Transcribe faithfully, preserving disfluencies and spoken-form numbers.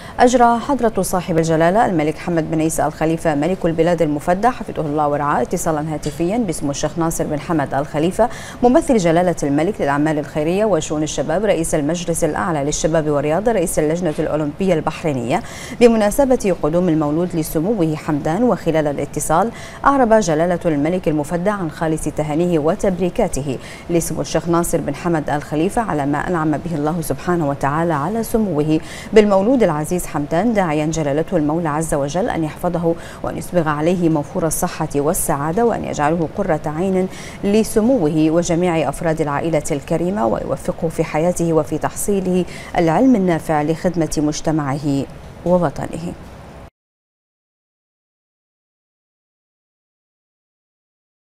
أجرى حضرة صاحب الجلالة الملك حمد بن عيسى الخليفة ملك البلاد المفدى حفظه الله ورعاه اتصالا هاتفيا باسم الشيخ ناصر بن حمد الخليفة ممثل جلالة الملك للأعمال الخيرية وشؤون الشباب رئيس المجلس الأعلى للشباب والرياضة رئيس اللجنة الأولمبية البحرينية بمناسبة قدوم المولود لسموه حمدان. وخلال الاتصال أعرب جلالة الملك المفدى عن خالص تهانيه وتبريكاته لسمو الشيخ ناصر بن حمد الخليفة على ما أنعم به الله سبحانه وتعالى على سموه بالمولود العزيز حمدان، داعيا جلالته المولى عز وجل أن يحفظه وأن يسبغ عليه موفور الصحة والسعادة وأن يجعله قرة عين لسموه وجميع أفراد العائلة الكريمة ويوفقه في حياته وفي تحصيله العلم النافع لخدمة مجتمعه ووطنه.